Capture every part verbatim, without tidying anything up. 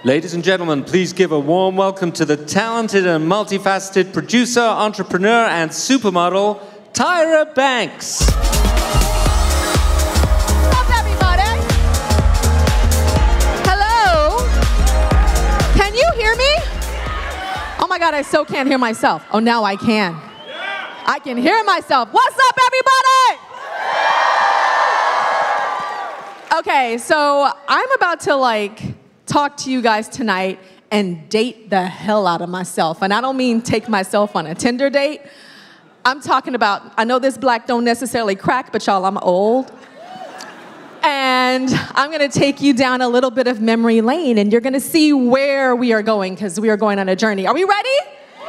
Ladies and gentlemen, please give a warm welcome to the talented and multifaceted producer, entrepreneur, and supermodel, Tyra Banks. What's up, everybody? Hello? Can you hear me? Oh my God, I so can't hear myself. Oh, now I can. I can hear myself. What's up, everybody? Okay, so I'm about to like talk to you guys tonight and date the hell out of myself. And I don't mean take myself on a Tinder date. I'm talking about, I know this black don't necessarily crack, but y'all, I'm old. And I'm gonna take you down a little bit of memory lane and you're gonna see where we are going because we are going on a journey. Are we ready?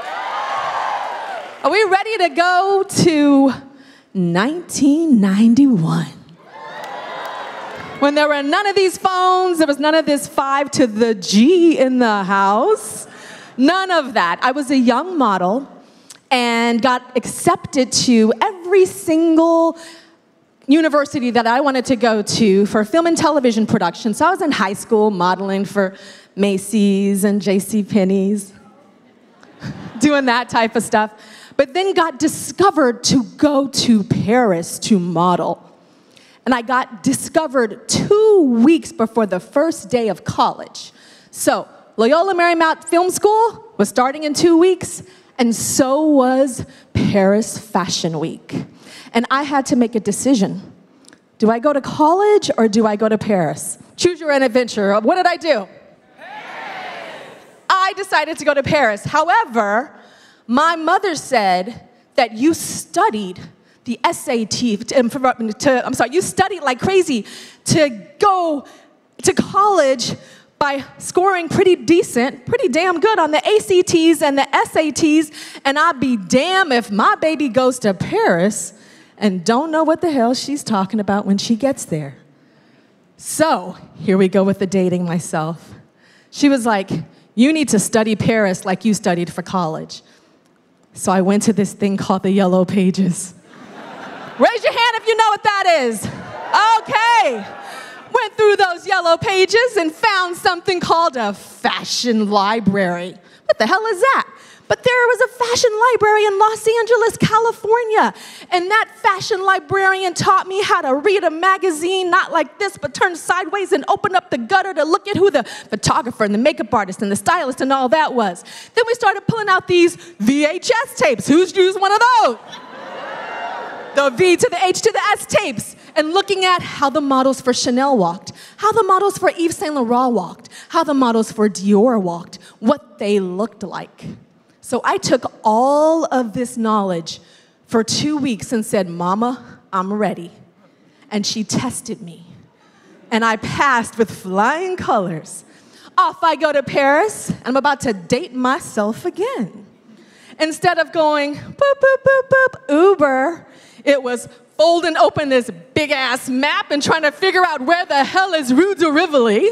Are we ready to go to nineteen ninety-one? When there were none of these phones, there was none of this five to the G in the house. None of that. I was a young model and got accepted to every single university that I wanted to go to for film and television production. So I was in high school modeling for Macy's and JCPenney's, doing that type of stuff. But then got discovered to go to Paris to model. And I got discovered two weeks before the first day of college. So Loyola Marymount Film School was starting in two weeks, and so was Paris Fashion Week. And I had to make a decision. Do I go to college or do I go to Paris? Choose your own adventure. What did I do? Paris. I decided to go to Paris. However, my mother said that you studied the S A T, to, to, I'm sorry, you studied like crazy to go to college by scoring pretty decent, pretty damn good on the A C Ts and the S A Ts, and I'd be damn if my baby goes to Paris and don't know what the hell she's talking about when she gets there. So here we go with the dating myself. She was like, you need to study Paris like you studied for college. So I went to this thing called the Yellow Pages. Raise your hand if you know what that is. Okay. Went through those Yellow Pages and found something called a fashion library. What the hell is that? But there was a fashion library in Los Angeles, California. And that fashion librarian taught me how to read a magazine, not like this, but turn sideways and open up the gutter to look at who the photographer and the makeup artist and the stylist and all that was. Then we started pulling out these V H S tapes. Who's used one of those? The V to the H to the S tapes, and looking at how the models for Chanel walked, how the models for Yves Saint Laurent walked, how the models for Dior walked, what they looked like. So I took all of this knowledge for two weeks and said, Mama, I'm ready. And she tested me. And I passed with flying colors. Off I go to Paris, and I'm about to date myself again. Instead of going, boop, boop, boop, boop, Uber, it was folding open this big-ass map and trying to figure out where the hell is Rue de Rivoli.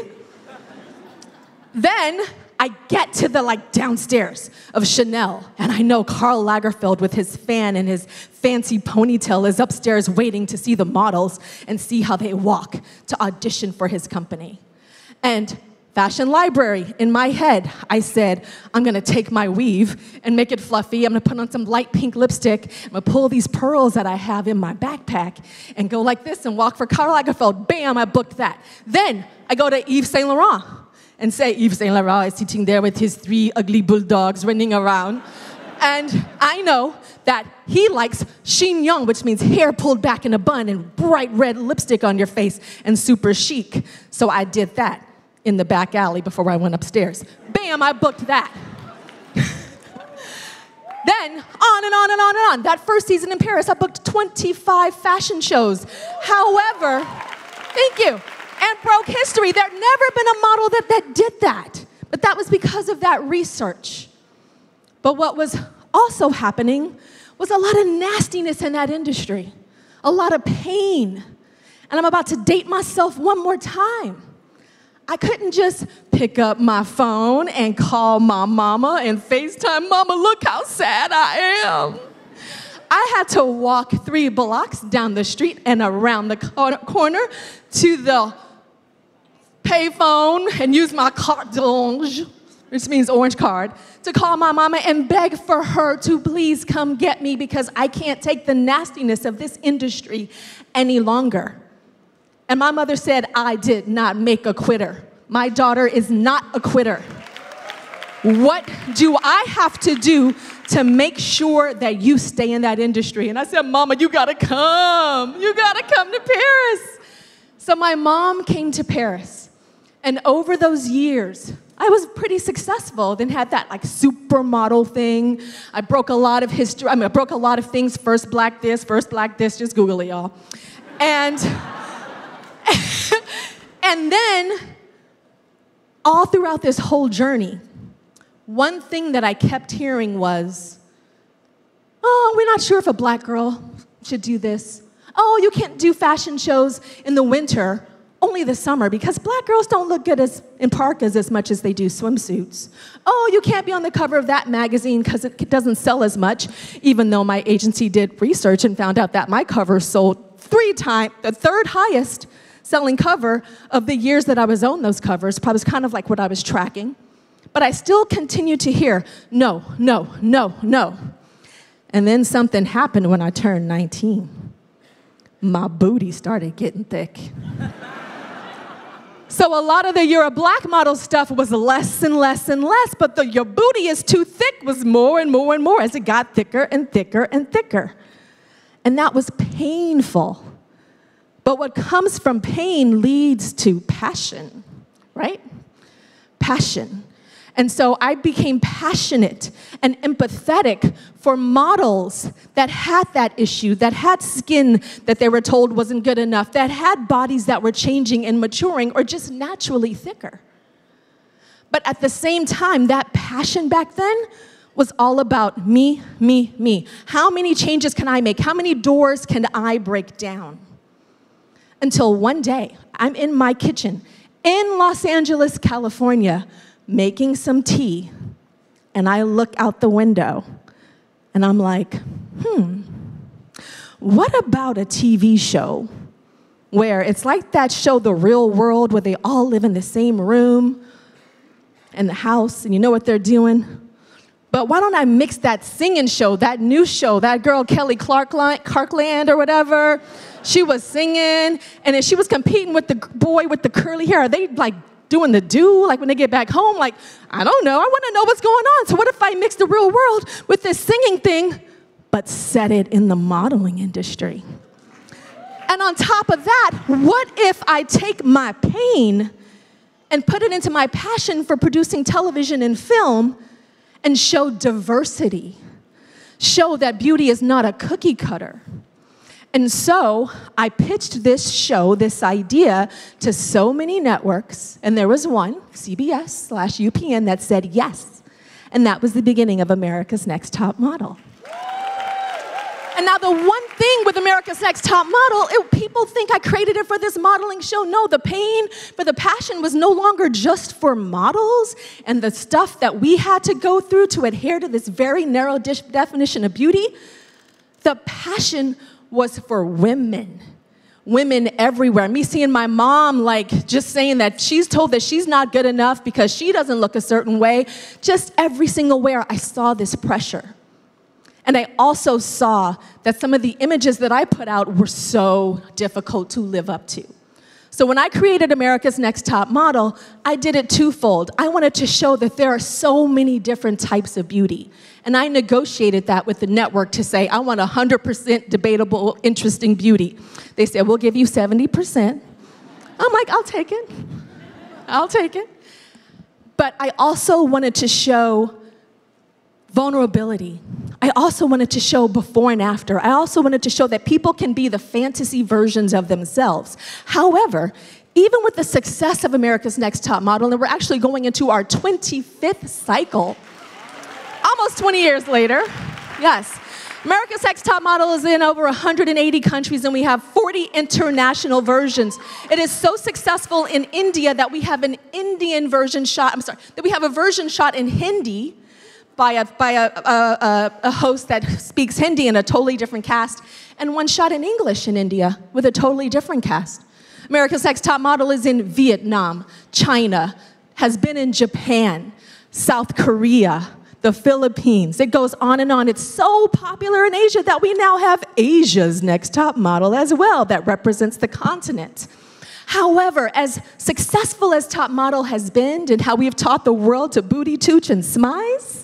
Then I get to the like downstairs of Chanel, and I know Karl Lagerfeld with his fan and his fancy ponytail is upstairs waiting to see the models and see how they walk to audition for his company. And fashion library, in my head, I said, I'm gonna take my weave and make it fluffy. I'm gonna put on some light pink lipstick. I'm gonna pull these pearls that I have in my backpack and go like this and walk for Karl Lagerfeld. Bam, I booked that. Then I go to Yves Saint Laurent and say, Yves Saint Laurent is sitting there with his three ugly bulldogs running around. And I know that he likes chignon, which means hair pulled back in a bun and bright red lipstick on your face and super chic. So I did that in the back alley before I went upstairs. Bam, I booked that. Then, on and on and on and on. That first season in Paris, I booked twenty-five fashion shows. However, thank you, and broke history. There'd never been a model that, that did that. But that was because of that research. But what was also happening was a lot of nastiness in that industry, a lot of pain. And I'm about to date myself one more time. I couldn't just pick up my phone and call my mama and FaceTime, Mama, look how sad I am. I had to walk three blocks down the street and around the corner to the payphone and use my carte d'orange, which means orange card, to call my mama and beg for her to please come get me because I can't take the nastiness of this industry any longer. And my mother said, I did not make a quitter. My daughter is not a quitter. What do I have to do to make sure that you stay in that industry? And I said, Mama, you gotta come. You gotta come to Paris. So my mom came to Paris. And over those years, I was pretty successful. Then had that like supermodel thing. I broke a lot of history. I mean, I broke a lot of things. First black this, first black this. Just Google it, y'all. And, and then, all throughout this whole journey, one thing that I kept hearing was, oh, we're not sure if a black girl should do this. Oh, you can't do fashion shows in the winter, only the summer, because black girls don't look good as, in parkas as much as they do swimsuits. Oh, you can't be on the cover of that magazine because it doesn't sell as much, even though my agency did research and found out that my cover sold three times, the third highest selling cover of the years that I was on those covers. Probably was kind of like what I was tracking. But I still continued to hear, no, no, no, no. And then something happened when I turned nineteen. My booty started getting thick. So a lot of the you're a black model stuff was less and less and less, but the your booty is too thick was more and more and more as it got thicker and thicker and thicker. And that was painful. But what comes from pain leads to passion, right? Passion. And so I became passionate and empathetic for models that had that issue, that had skin that they were told wasn't good enough, that had bodies that were changing and maturing or just naturally thicker. But at the same time, that passion back then was all about me, me, me. How many changes can I make? How many doors can I break down? Until one day, I'm in my kitchen in Los Angeles, California, making some tea, and I look out the window, and I'm like, hmm, what about a T V show where it's like that show, The Real World, where they all live in the same room and the house, and you know what they're doing? But why don't I mix that singing show, that new show, that girl Kelly Clarkland or whatever, she was singing, and then she was competing with the boy with the curly hair. Are they like doing the do, like when they get back home? Like, I don't know, I want to know what's going on. So what if I mix The Real World with this singing thing, but set it in the modeling industry? And on top of that, what if I take my pain and put it into my passion for producing television and film and show diversity, show that beauty is not a cookie cutter? And so I pitched this show, this idea, to so many networks, and there was one, C B S slash U P N, that said yes. And that was the beginning of America's Next Top Model. And now the one thing with America's Next Top Model, it, people think I created it for this modeling show. No, the pain for the passion was no longer just for models and the stuff that we had to go through to adhere to this very narrow definition of beauty. The passion was for women. Women everywhere. Me seeing my mom like just saying that she's told that she's not good enough because she doesn't look a certain way. Just every single where I saw this pressure. And I also saw that some of the images that I put out were so difficult to live up to. So when I created America's Next Top Model, I did it twofold. I wanted to show that there are so many different types of beauty. And I negotiated that with the network to say, I want one hundred percent debatable, interesting beauty. They said, we'll give you seventy percent. I'm like, I'll take it. I'll take it. But I also wanted to show vulnerability. I also wanted to show before and after. I also wanted to show that people can be the fantasy versions of themselves. However, even with the success of America's Next Top Model, and we're actually going into our twenty-fifth cycle, almost twenty years later, yes, America's Next Top Model is in over one hundred eighty countries, and we have forty international versions. It is so successful in India that we have an Indian version shot, I'm sorry, that we have a version shot in Hindi by a, by a, a, a host that speaks Hindi in a totally different cast, and one shot in English in India with a totally different cast. America's Next Top Model is in Vietnam, China, has been in Japan, South Korea, the Philippines. It goes on and on. It's so popular in Asia that we now have Asia's Next Top Model as well that represents the continent. However, as successful as Top Model has been and how we've taught the world to booty tooch and smize,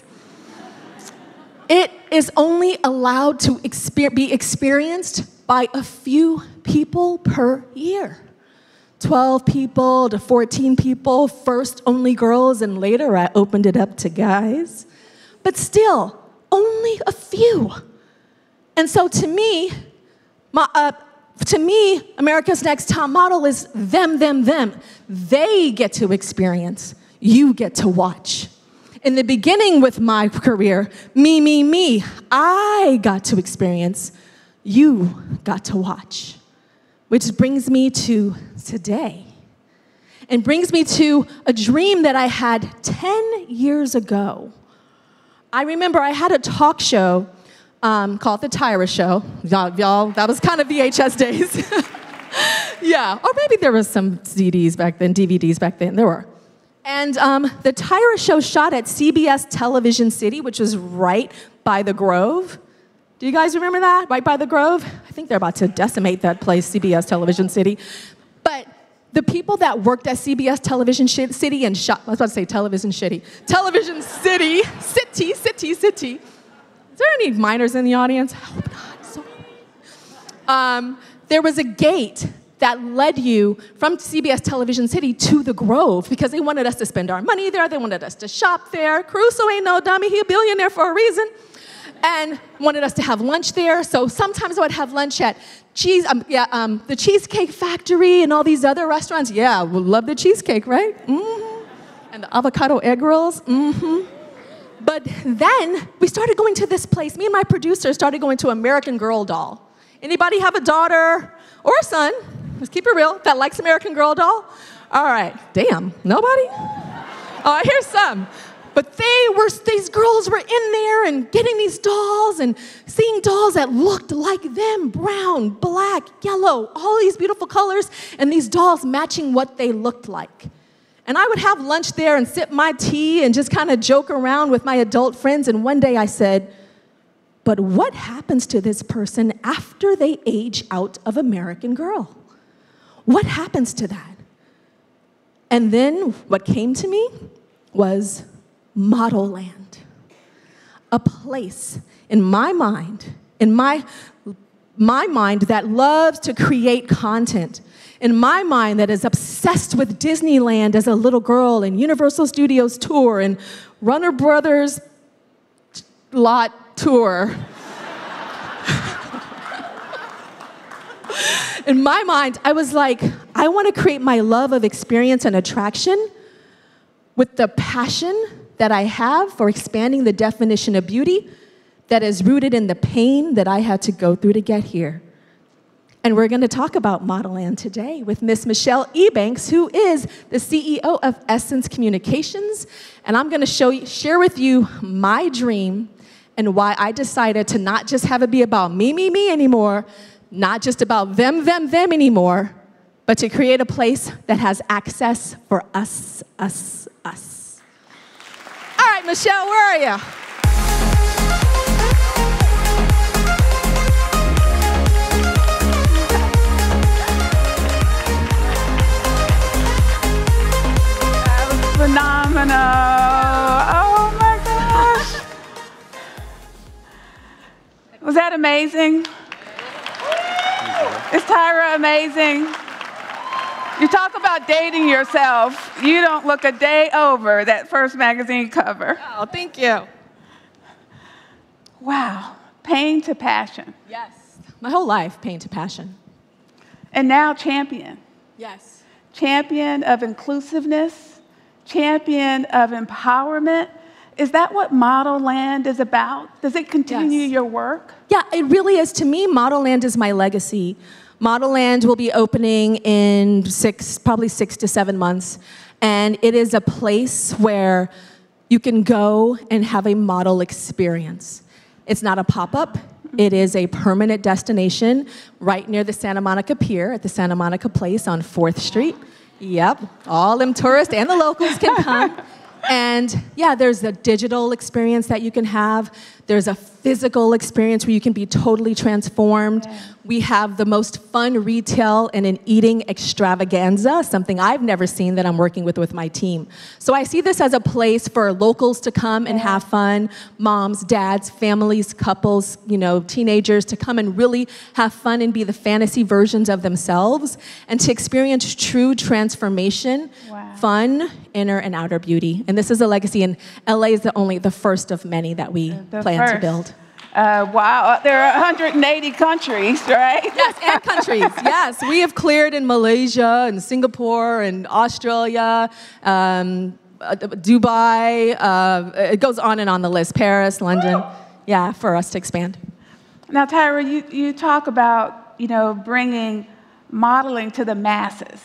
it is only allowed to exper- be experienced by a few people per year. twelve people to fourteen people, first only girls, and later I opened it up to guys. But still, only a few. And so to me, my, uh, to me, America's Next Top Model is them, them, them. They get to experience, you get to watch. In the beginning with my career, me, me, me, I got to experience, you got to watch. Which brings me to today. And brings me to a dream that I had ten years ago. I remember I had a talk show um, called The Tyra Show. Y'all, y'all, that was kind of V H S days. Yeah, or maybe there was some C Ds back then, D V Ds back then, there were. And um, the Tyra Show shot at C B S Television City, which was right by the Grove. Do you guys remember that? Right by the Grove? I think they're about to decimate that place, C B S Television City. But the people that worked at C B S Television City and shot, I was about to say Television Shitty, Television City, City, City, City. Is there any minors in the audience? I hope not, sorry. Um, there was a gate that led you from C B S Television City to the Grove because they wanted us to spend our money there, they wanted us to shop there. Caruso ain't no dummy, he a billionaire for a reason. And wanted us to have lunch there. So sometimes I would have lunch at cheese, um, yeah, um, the Cheesecake Factory and all these other restaurants. Yeah, we love the cheesecake, right? Mm-hmm. And the avocado egg rolls. Mm-hmm. But then we started going to this place. Me and my producer started going to American Girl Doll. Anybody have a daughter or a son? Let's keep it real. That likes American Girl Doll? All right. Damn. Nobody? Oh, here's some. But they were, these girls were in there and getting these dolls and seeing dolls that looked like them, brown, black, yellow, all these beautiful colors, and these dolls matching what they looked like. And I would have lunch there and sip my tea and just kind of joke around with my adult friends, and one day I said, but what happens to this person after they age out of American Girl? What happens to that? And then what came to me was ModelLand, a place in my mind, in my, my mind that loves to create content, in my mind that is obsessed with Disneyland as a little girl and Universal Studios tour and Warner Brothers lot tour. In my mind, I was like, I want to create my love of experience and attraction with the passion that I have for expanding the definition of beauty that is rooted in the pain that I had to go through to get here. And we're going to talk about ModelLand today with Miss Michelle Ebanks, who is the C E O of Essence Communications. And I'm going to show you, share with you my dream and why I decided to not just have it be about me, me, me anymore, not just about them, them, them anymore, but to create a place that has access for us, us, us. All right, Michelle, where are you? That was phenomenal. Oh my gosh. Was that amazing? Is Tyra amazing? You talk about dating yourself. You don't look a day over that first magazine cover. Oh, thank you. Wow. Pain to passion. Yes. My whole life, pain to passion. And now champion. Yes. Champion of inclusiveness. Champion of empowerment. Is that what ModelLand is about? Does it continue Yes. your work? Yeah, it really is. To me, ModelLand is my legacy. ModelLand will be opening in six, probably six to seven months. And it is a place where you can go and have a model experience. It's not a pop-up. It is a permanent destination right near the Santa Monica Pier at the Santa Monica Place on fourth Street. Yep, all them tourists and the locals can come. And yeah, there's a digital experience that you can have. There's a physical experience where you can be totally transformed. Yeah. We have the most fun retail and an eating extravaganza, something I've never seen that I'm working with with my team. So I see this as a place for locals to come and have fun, moms, dads, families, couples, you know, teenagers to come and really have fun and be the fantasy versions of themselves and to experience true transformation, wow. fun, inner and outer beauty. And this is a legacy, and L A is the only, the first of many that we the plan first. to build. Uh, wow, there are one hundred eighty countries, right? Yes, and countries, yes. We have cleared in Malaysia and Singapore and Australia, um, uh, Dubai, uh, it goes on and on the list, Paris, London, yeah, for us to expand. Now, Tyra, you, you talk about, you know, bringing modeling to the masses,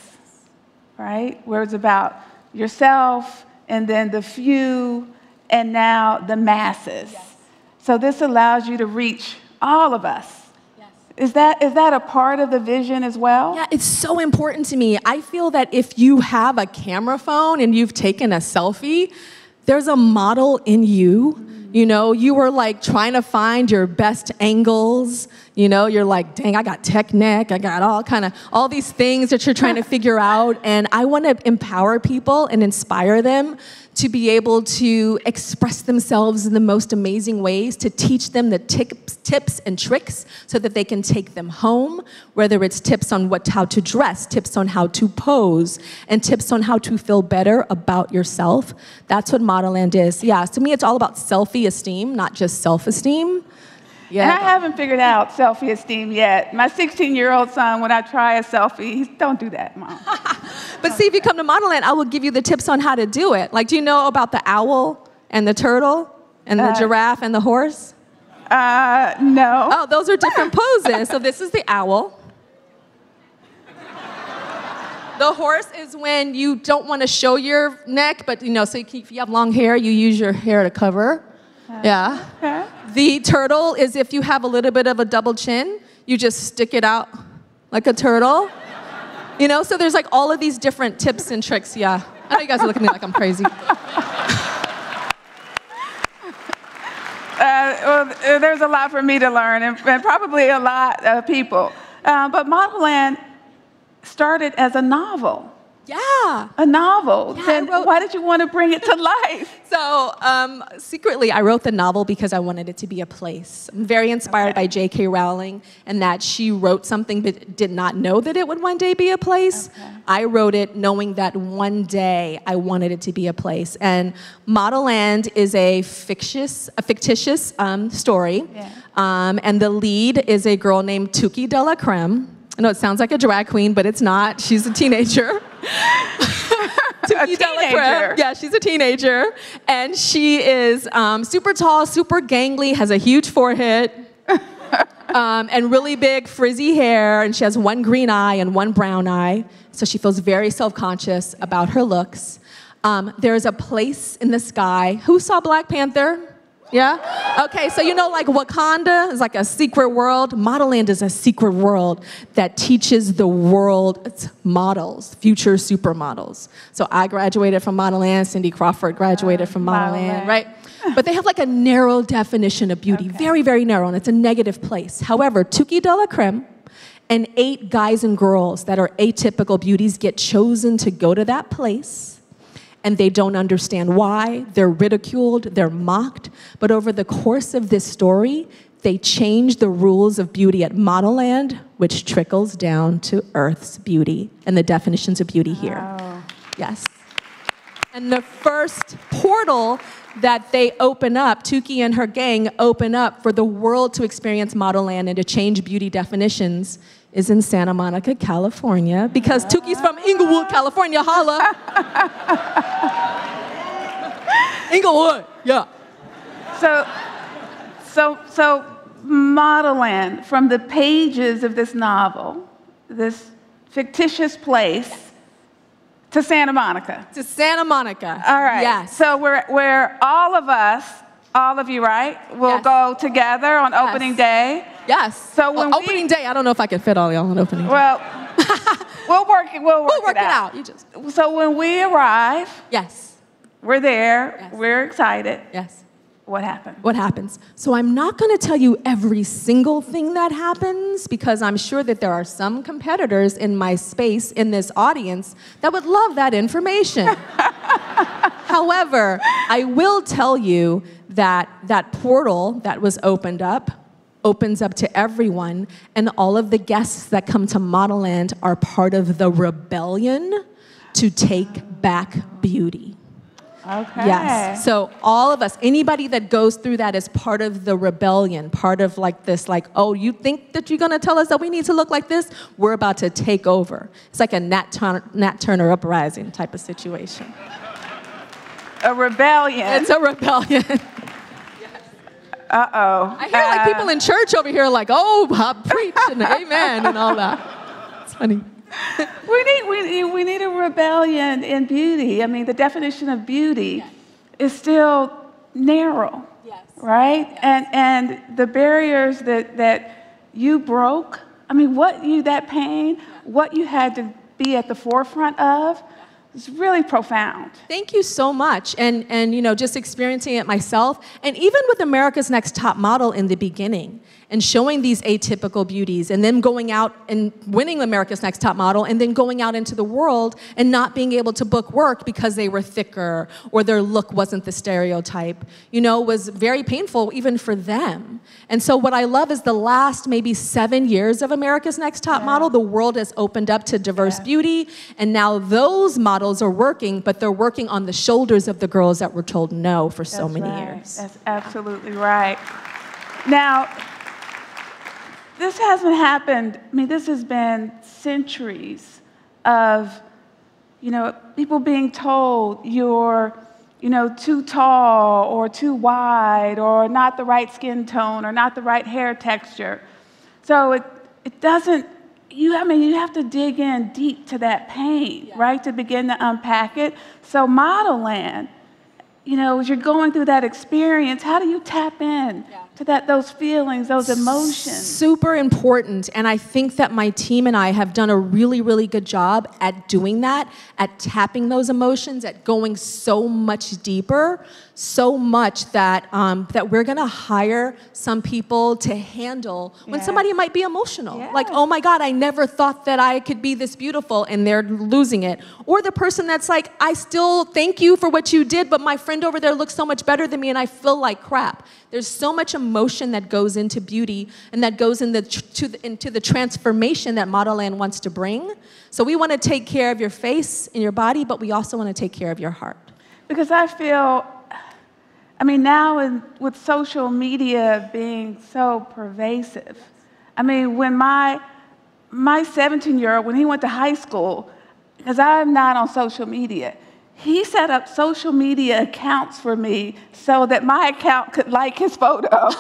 right? Where it's about yourself and then the few and now the masses. Yes. So this allows you to reach all of us. Yes. Is that, is that a part of the vision as well? Yeah, it's so important to me. I feel that if you have a camera phone and you've taken a selfie, there's a model in you. You know, you were like trying to find your best angles. You know, you're like, dang, I got tech neck. I got all kind of, all these things that you're trying to figure out. And I want to empower people and inspire them to be able to express themselves in the most amazing ways, to teach them the tips, tips and tricks so that they can take them home, whether it's tips on what, how to dress, tips on how to pose, and tips on how to feel better about yourself. That's what ModelLand is. Yeah, to me, it's all about selfie-esteem, not just self-esteem. Yeah. And I haven't figured out selfie-esteem yet. My sixteen-year-old son, when I try a selfie, he's, don't do that, Mom. But see, if you come to ModelLand, I will give you the tips on how to do it. Like, do you know about the owl and the turtle and the uh, giraffe and the horse? Uh, no. Oh, those are different poses. So this is the owl. The horse is when you don't want to show your neck, but, you know, so you keep, if you have long hair, you use your hair to cover. Uh, yeah. Okay. The turtle is if you have a little bit of a double chin, you just stick it out like a turtle. You know, so there's like all of these different tips and tricks, yeah. I know you guys are looking at me like I'm crazy. Uh, well, there's a lot for me to learn, and, and probably a lot of people. Uh, but ModelLand started as a novel. Yeah. A novel. Yeah, then wrote... why did you want to bring it to life? So um, secretly, I wrote the novel because I wanted it to be a place. I'm very inspired okay. by J K Rowling and that she wrote something but did not know that it would one day be a place. Okay. I wrote it knowing that one day I wanted it to be a place. And ModelLand is a fictitious, a fictitious um, story. Yeah. Um, and the lead is a girl named Tuki de la Creme. I know it sounds like a drag queen, but it's not. She's a teenager. A teenager? Yeah, she's a teenager. And she is um, super tall, super gangly, has a huge forehead, um, and really big frizzy hair, and she has one green eye and one brown eye. So she feels very self-conscious about her looks. Um, there's a place in the sky. Who saw Black Panther? Yeah? Okay, so you know like Wakanda is like a secret world. ModelLand is a secret world that teaches the world models, future supermodels. So I graduated from ModelLand, Cindy Crawford graduated from ModelLand, right? But they have like a narrow definition of beauty, okay. very, very narrow, and it's a negative place. However, Tuki de la Creme and eight guys and girls that are atypical beauties get chosen to go to that place. And they don't understand why. They're ridiculed, they're mocked. But over the course of this story, they change the rules of beauty at ModelLand, which trickles down to Earth's beauty and the definitions of beauty here. Wow. Yes. And the first portal that they open up, Tuki and her gang open up for the world to experience ModelLand and to change beauty definitions is in Santa Monica, California, because Tuki's from Inglewood, California, holla. Inglewood, yeah. So, so, so ModelLand, from the pages of this novel, this fictitious place, to Santa Monica. To Santa Monica. All right. Yes. So where, where all of us All of you, right? We'll Yes. go together on Yes. opening day. Yes. So when well, we- opening day, I don't know if I can fit all y'all on opening day. Well, we'll work it. We'll work, We'll work it it out. out. You just So when we arrive, yes, we're there. Yes. We're excited. yes. What happened? What happens? So I'm not going to tell you every single thing that happens because I'm sure that there are some competitors in my space in this audience that would love that information. However, I will tell you that that portal that was opened up opens up to everyone, and all of the guests that come to ModelLand are part of the rebellion to take back beauty. Okay. Yes. So all of us, anybody that goes through that is part of the rebellion, part of like this, like, oh, you think that you're going to tell us that we need to look like this? We're about to take over. It's like a Nat, Turner, Nat Turner uprising type of situation. A rebellion. It's a rebellion. Uh-oh. I hear like Uh, people in church over here like, oh, I preach and amen and all that. It's funny. We need, we, need, we need a rebellion in beauty. I mean, the definition of beauty is still narrow, Yes. right? Yes. And, and the barriers that, that you broke, I mean, what you, that pain, yeah. what you had to be at the forefront of, is really profound. Thank you so much. And, and, you know, just experiencing it myself, and even with America's Next Top Model in the beginning, and showing these atypical beauties, and then going out and winning America's Next Top Model, and then going out into the world and not being able to book work because they were thicker or their look wasn't the stereotype, you know, was very painful even for them. And so what I love is the last maybe seven years of America's Next Top Yeah. Model, the world has opened up to diverse Yeah. beauty, and now those models are working, but they're working on the shoulders of the girls that were told no for so That's many right. years. That's absolutely right. Now, this hasn't happened, I mean, this has been centuries of, you know, people being told you're, you know, too tall or too wide or not the right skin tone or not the right hair texture. So it, it doesn't, you, I mean, you have to dig in deep to that pain, Yeah. right, to begin to unpack it. So ModelLand, you know, as you're going through that experience, how do you tap in Yeah. to that, those feelings, those emotions? Super important, and I think that my team and I have done a really, really good job at doing that, at tapping those emotions, at going so much deeper, so much that um, that we're gonna hire some people to handle when Yes. somebody might be emotional. Yes. Like, oh my God, I never thought that I could be this beautiful, and they're losing it. Or the person that's like, I still thank you for what you did, but my friend over there looks so much better than me, and I feel like crap. There's so much emotion that goes into beauty and that goes in the tr to the, into the transformation that ModelLand wants to bring. So we want to take care of your face and your body, but we also want to take care of your heart. Because I feel, I mean, now in, with social media being so pervasive, I mean, when my my seventeen-year-old, when he went to high school, because I'm not on social media, he set up social media accounts for me so that my account could like his photo.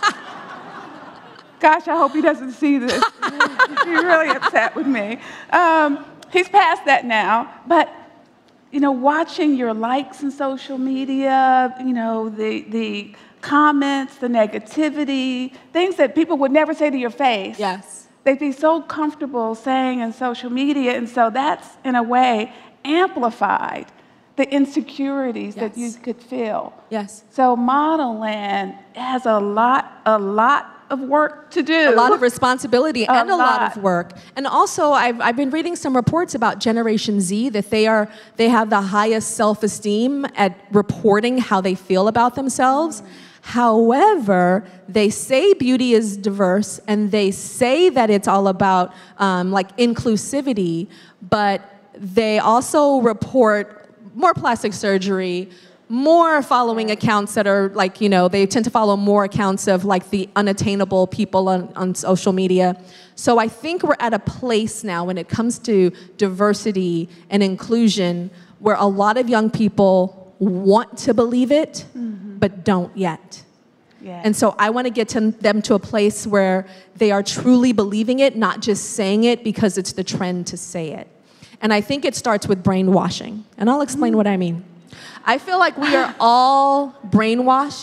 Gosh, I hope he doesn't see this. He's really upset with me. Um, he's past that now, but you know, watching your likes in social media, you know, the the comments, the negativity, things that people would never say to your face. Yes. They'd be so comfortable saying in social media, and so that's, in a way, amplified the insecurities Yes. that you could feel. Yes. So ModelLand has a lot, a lot of work to do. A lot of responsibility A and a lot. lot. of work. And also, I've, I've been reading some reports about Generation Z, that they are they have the highest self-esteem at reporting how they feel about themselves. Mm. However, they say beauty is diverse, and they say that it's all about um, like inclusivity, but they also report more plastic surgery, more following accounts that are like, you know, they tend to follow more accounts of like the unattainable people on, on social media. So I think we're at a place now when it comes to diversity and inclusion where a lot of young people want to believe it, mm-hmm. but don't yet. Yeah. And so I want to get to them to a place where they are truly believing it, not just saying it because it's the trend to say it. And I think it starts with brainwashing. And I'll explain what I mean. I feel like we are all brainwashed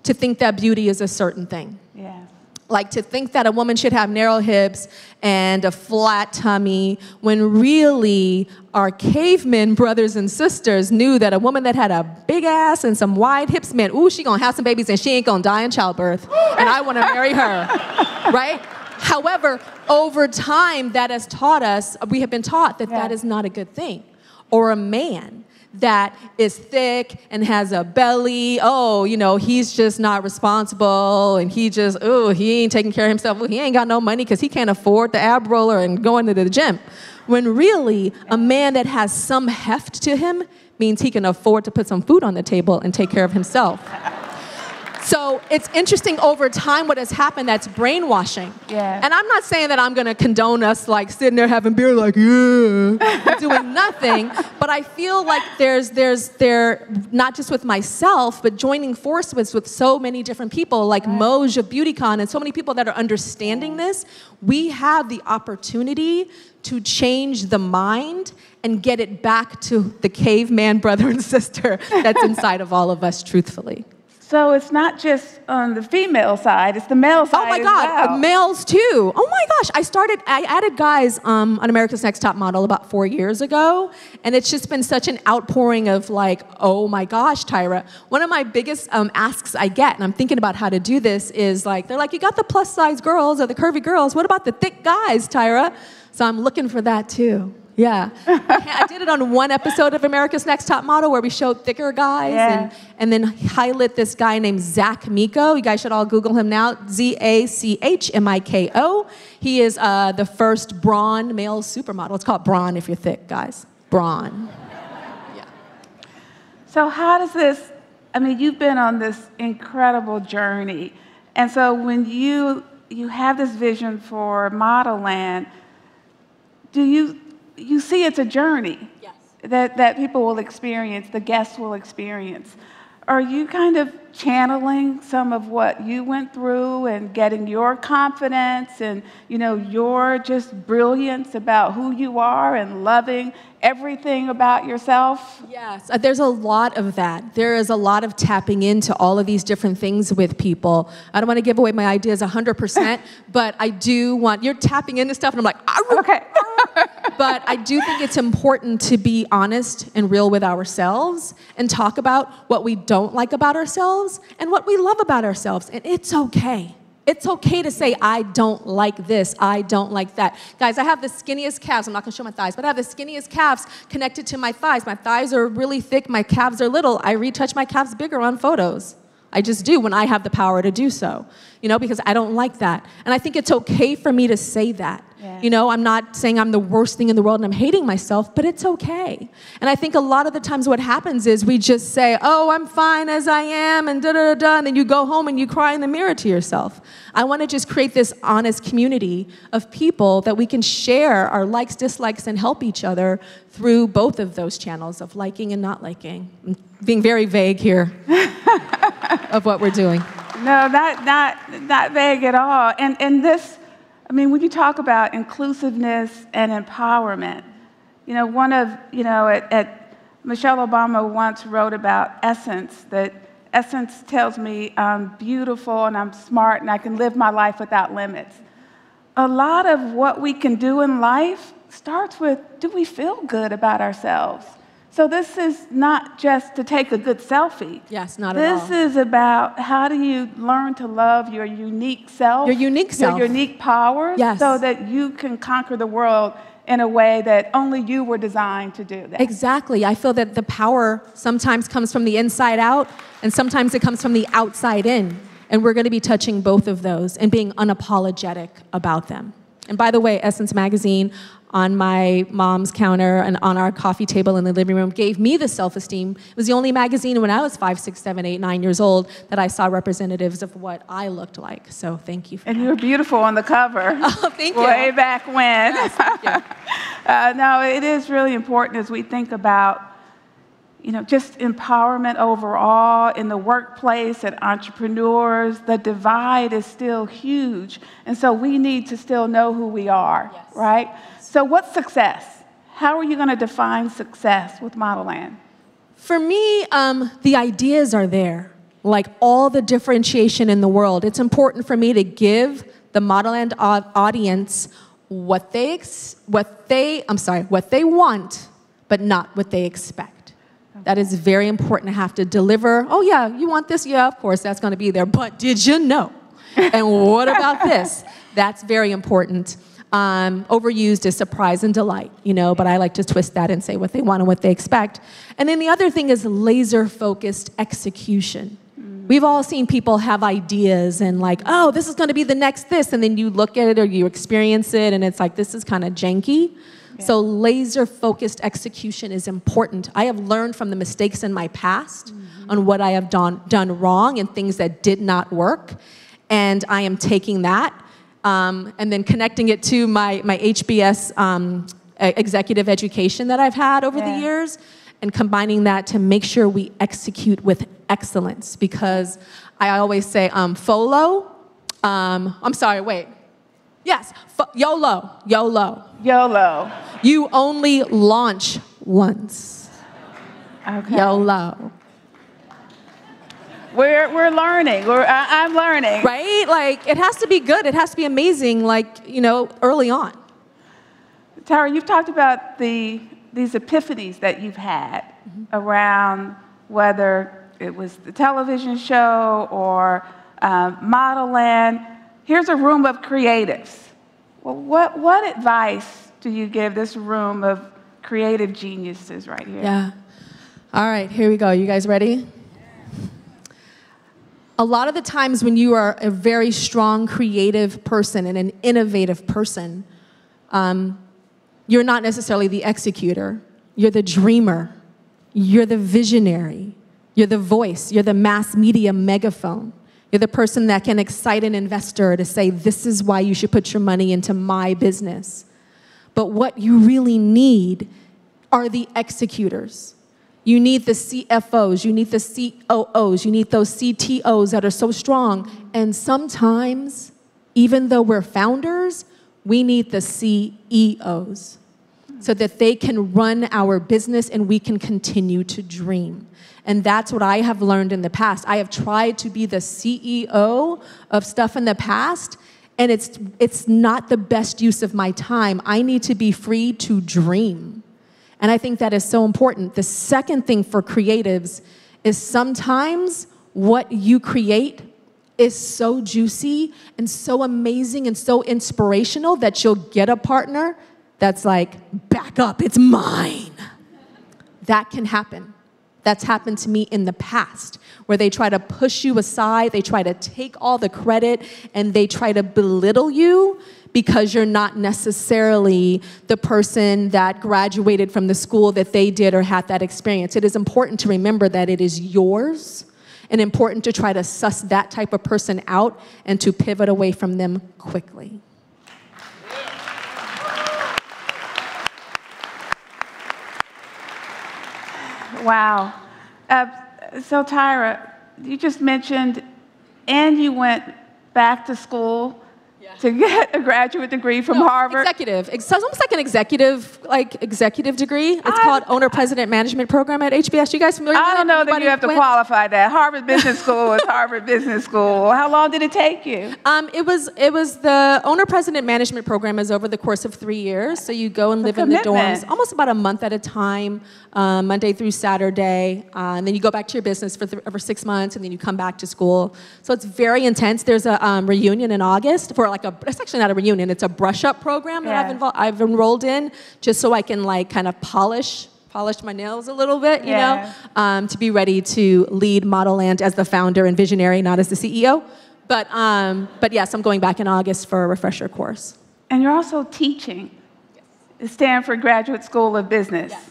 to think that beauty is a certain thing. Yeah. Like to think that a woman should have narrow hips and a flat tummy, when really our cavemen brothers and sisters knew that a woman that had a big ass and some wide hips meant, ooh, she gonna have some babies and she ain't gonna die in childbirth, and I wanna marry her, right? However, over time, that has taught us, we have been taught that yeah. that is not a good thing. Or a man that is thick and has a belly, oh, you know, he's just not responsible, and he just, oh, he ain't taking care of himself. Ooh, he ain't got no money because he can't afford the ab roller and going to the gym. When really, a man that has some heft to him means he can afford to put some food on the table and take care of himself. So it's interesting over time what has happened that's brainwashing. Yeah. And I'm not saying that I'm going to condone us like sitting there having beer like, yeah, doing nothing. But I feel like there's, there's, there, not just with myself, but joining forces with so many different people like right. Moj of BeautyCon and so many people that are understanding this. We have the opportunity to change the mind and get it back to the caveman brother and sister that's inside of all of us, truthfully. So it's not just on the female side, it's the male side. Oh my God, as well. Males too. Oh my gosh, I started, I added guys um, on America's Next Top Model about four years ago, and it's just been such an outpouring of like, oh my gosh, Tyra. One of my biggest um, asks I get, and I'm thinking about how to do this, is like, they're like, you got the plus size girls or the curvy girls, what about the thick guys, Tyra? So I'm looking for that too. Yeah. I did it on one episode of America's Next Top Model where we showed thicker guys yeah. and, and then highlight this guy named Zach Miko. You guys should all Google him now. Z A C H M I K O. He is uh, the first brawn male supermodel. It's called brawn if you're thick, guys. Brawn. Yeah. So how does this, I mean, you've been on this incredible journey. And so when you, you have this vision for ModelLand, do you, you see it's a journey yes. that, that people will experience, the guests will experience. Are you kind of channeling some of what you went through and getting your confidence and, you know, your just brilliance about who you are and loving everything about yourself? Yes, uh, there's a lot of that. There is a lot of tapping into all of these different things with people. I don't want to give away my ideas one hundred percent, but I do want, you're tapping into stuff and I'm like, ah, okay. But I do think it's important to be honest and real with ourselves and talk about what we don't like about ourselves and what we love about ourselves. And it's okay. It's okay to say, I don't like this, I don't like that. Guys, I have the skinniest calves. I'm not going to show my thighs, but I have the skinniest calves connected to my thighs. My thighs are really thick, my calves are little. I retouch my calves bigger on photos. I just do when I have the power to do so, you know, because I don't like that. And I think it's okay for me to say that. Yeah. You know, I'm not saying I'm the worst thing in the world and I'm hating myself, but it's okay. And I think a lot of the times what happens is we just say, oh, I'm fine as I am, and da-da-da-da, and then you go home and you cry in the mirror to yourself. I want to just create this honest community of people that we can share our likes, dislikes, and help each other through both of those channels of liking and not liking. I'm being very vague here of what we're doing. No, not, not, not vague at all. And, and this, I mean, when you talk about inclusiveness and empowerment, you know, one of, you know, at, at Michelle Obama once wrote about essence, that essence tells me I'm beautiful and I'm smart and I can live my life without limits. A lot of what we can do in life starts with, do we feel good about ourselves? So this is not just to take a good selfie. Yes, not at all. This is about how do you learn to love your unique self. Your unique self. Your unique powers. Yes. So that you can conquer the world in a way that only you were designed to do that. Exactly. I feel that the power sometimes comes from the inside out, and sometimes it comes from the outside in. And we're going to be touching both of those and being unapologetic about them. And by the way, Essence Magazine on my mom's counter and on our coffee table in the living room gave me the self-esteem. It was the only magazine when I was five, six, seven, eight, nine years old that I saw representatives of what I looked like. So thank you for and that. You were beautiful on the cover. Oh, thank you. Way back when. Yes, thank you. uh, no, it is really important as we think about, you know, just empowerment overall in the workplace and entrepreneurs. The divide is still huge. And so we need to still know who we are, yes. right? So what's success? How are you going to define success with ModelLand? For me, um, the ideas are there. like all the differentiation in the world. It's important for me to give the ModelLand audience what they, ex what they, I'm sorry, what they want, but not what they expect. Okay. That is very important to have to deliver. Oh yeah, you want this? Yeah, of course, that's gonna be there. But did you know? And what about this? That's very important. Um, overused is surprise and delight, you know, but I like to twist that and say what they want and what they expect. And then the other thing is laser-focused execution. Mm. We've all seen people have ideas and like, oh, this is going to be the next this, and then you look at it or you experience it and it's like, this is kind of janky. Yeah. So laser-focused execution is important. I have learned from the mistakes in my past mm-hmm. on what I have done, done wrong and things that did not work, and I am taking that Um, and then connecting it to my, my H B S um, executive education that I've had over yeah. the years, and combining that to make sure we execute with excellence. Because I always say, um, FOLO, um, I'm sorry, wait. Yes, YOLO, YOLO. YOLO. You only launch once. Okay. YOLO. We're, we're learning, we're, I, I'm learning. Right? Like, it has to be good, it has to be amazing, like, you know, early on. Tyra, you've talked about the, these epiphanies that you've had mm-hmm. around whether it was the television show or um, ModelLand. Here's a room of creatives. Well, what, what advice do you give this room of creative geniuses right here? Yeah. All right, here we go. You guys ready? A lot of the times when you are a very strong creative person and an innovative person, um, you're not necessarily the executor. You're the dreamer. You're the visionary. You're the voice. You're the mass media megaphone. You're the person that can excite an investor to say, this is why you should put your money into my business. But what you really need are the executors. You need the C F Os, you need the C O Os, you need those C T Os that are so strong. And sometimes, even though we're founders, we need the C E Os so that they can run our business and we can continue to dream. And that's what I have learned in the past. I have tried to be the C E O of stuff in the past, and it's, it's not the best use of my time. I need to be free to dream. And I think that is so important. The second thing for creatives is sometimes what you create is so juicy and so amazing and so inspirational that you'll get a partner that's like, back up, it's mine. That can happen. That's happened to me in the past, where they try to push you aside, they try to take all the credit, and they try to belittle you because you're not necessarily the person that graduated from the school that they did or had that experience. It is important to remember that it is yours, and important to try to suss that type of person out and to pivot away from them quickly. Wow. Uh, so Tyra, you just mentioned, and you went back to school yeah. to get a graduate degree from no, Harvard. Executive. It's almost like an executive, like executive degree. It's I, called Owner President Management Program at H B S. You guys familiar with that? I don't know that you have to went? qualify that. Harvard Business School is Harvard Business School. How long did it take you? Um, it was it was the Owner President Management Program is over the course of three years. So you go and live in the dorms, almost about a month at a time, um, Monday through Saturday, uh, and then you go back to your business for th for six months, and then you come back to school. So it's very intense. There's a um, reunion in August for like a. It's actually not a reunion. It's a brush-up program that yeah. I've involved. I've enrolled in just so I can like kind of polish. polish my nails a little bit, you yeah. know, um, to be ready to lead ModelLand as the founder and visionary, not as the C E O. But, um, but yes, I'm going back in August for a refresher course. And you're also teaching yes. at Stanford Graduate School of Business. Yes.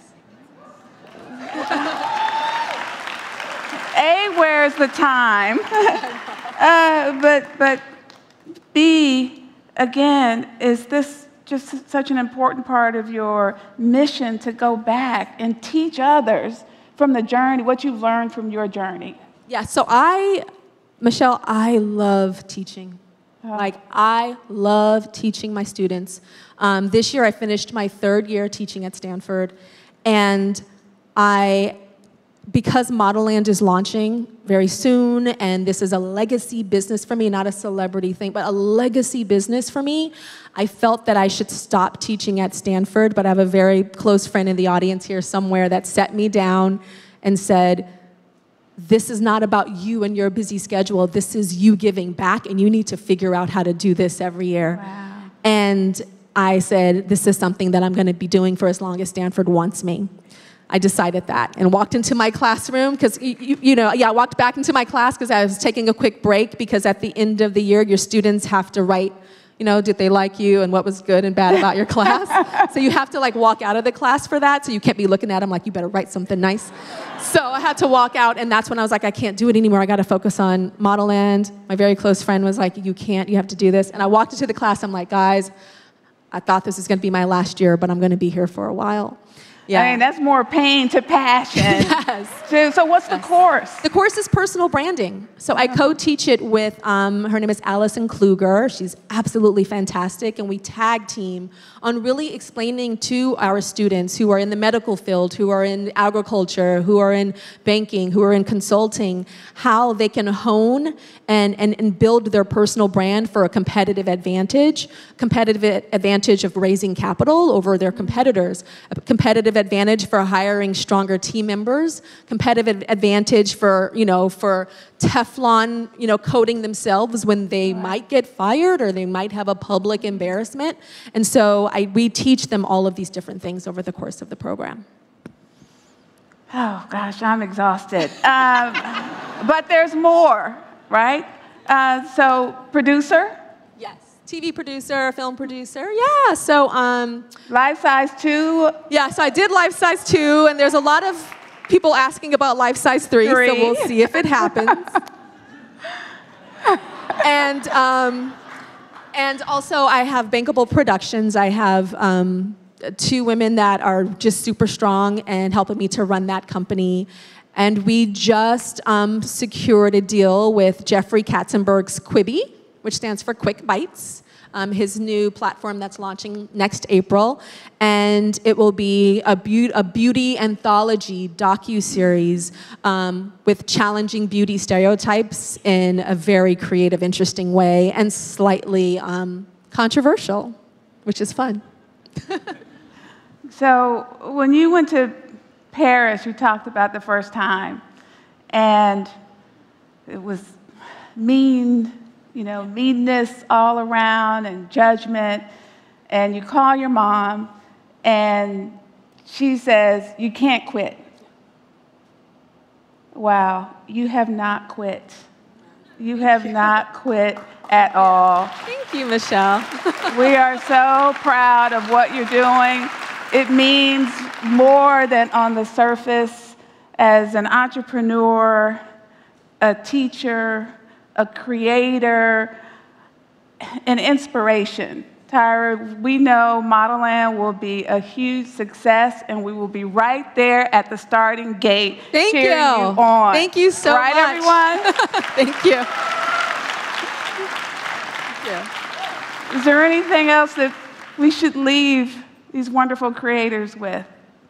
A, where's the time? uh, but, but B, again, is this just such an important part of your mission to go back and teach others from the journey, what you've learned from your journey? Yeah, so I, Michelle, I love teaching. Oh. Like, I love teaching my students. Um, this year, I finished my third year teaching at Stanford, and I because ModelLand is launching very soon, and this is a legacy business for me, not a celebrity thing, but a legacy business for me, I felt that I should stop teaching at Stanford, but I have a very close friend in the audience here somewhere that set me down and said, this is not about you and your busy schedule, this is you giving back, and you need to figure out how to do this every year. Wow. And I said, this is something that I'm gonna be doing for as long as Stanford wants me. I decided that and walked into my classroom because, you, you know, yeah, I walked back into my class because I was taking a quick break because at the end of the year, your students have to write, you know, did they like you and what was good and bad about your class? So you have to like walk out of the class for that, so you can't be looking at them like, you better write something nice. So I had to walk out, and that's when I was like, I can't do it anymore. I got to focus on ModelLand. My very close friend was like, you can't, you have to do this. And I walked into the class, I'm like, guys, I thought this was going to be my last year, but I'm going to be here for a while. Yeah. I mean, that's more pain to passion. Yes. So, so what's yes. the course? The course is personal branding. So I co-teach it with, um, her name is Allison Kluger. She's absolutely fantastic. And we tag team on really explaining to our students who are in the medical field, who are in agriculture, who are in banking, who are in consulting, how they can hone and, and, and build their personal brand for a competitive advantage, competitive advantage of raising capital over their competitors, a competitive advantage for hiring stronger team members, competitive advantage for, you know, for Teflon, you know, coating themselves when they might get fired or they might have a public embarrassment. And so I, we teach them all of these different things over the course of the program. Oh, gosh, I'm exhausted. um, but there's more, right? Uh, so, producer? Yes. T V producer, film producer, yeah. So, um, Life Size two. Yeah, so I did Life Size two, and there's a lot of people asking about Life Size three, three. so we'll see if it happens. and um, and also I have Bankable Productions. I have um, two women that are just super strong and helping me to run that company. And we just um, secured a deal with Jeffrey Katzenberg's Quibi, which stands for Quick Bites, um, his new platform that's launching next April. And it will be a, be a beauty anthology docuseries um, with challenging beauty stereotypes in a very creative, interesting way, and slightly um, controversial, which is fun. So when you went to Paris, you talked about the first time, and it was mean, you know, meanness all around and judgment, and you call your mom, and she says, you can't quit. Wow, you have not quit. You have not quit at all. Thank you, Michelle. We are so proud of what you're doing. It means more than on the surface. As an entrepreneur, a teacher, a creator, an inspiration. Tyra, we know ModelLand will be a huge success, and we will be right there at the starting gate. Thank you. you on. Thank you so right, much. everyone? Thank you. Thank you. Is there anything else that we should leave these wonderful creators with?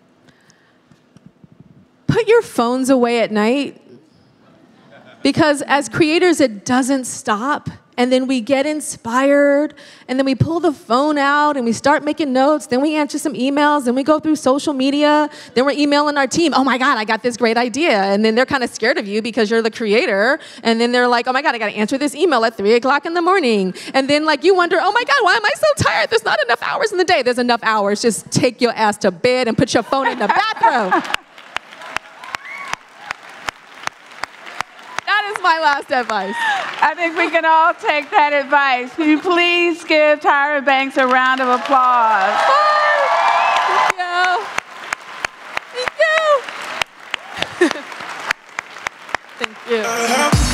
Put your phones away at night, because as creators, it doesn't stop. And then we get inspired, and then we pull the phone out and we start making notes, then we answer some emails, then we go through social media, then we're emailing our team, oh my God, I got this great idea. And then they're kind of scared of you because you're the creator. And then they're like, oh my God, I got to answer this email at three o'clock in the morning. And then like you wonder, oh my God, why am I so tired? There's not enough hours in the day. There's enough hours. Just take your ass to bed and put your phone in the bathroom. That is my last advice. I think we can all take that advice. Can you please give Tyra Banks a round of applause? Thank you. Thank you. Thank you.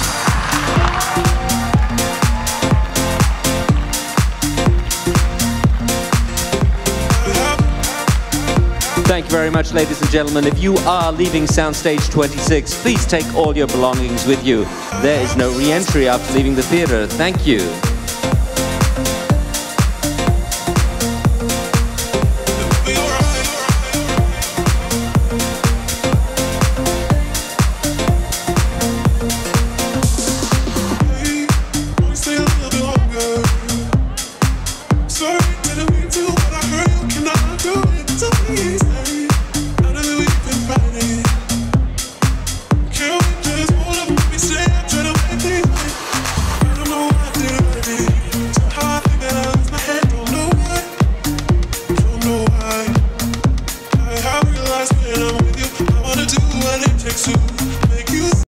Thank you very much, ladies and gentlemen. If you are leaving Soundstage twenty-six, please take all your belongings with you. There is no re-entry after leaving the theater. Thank you.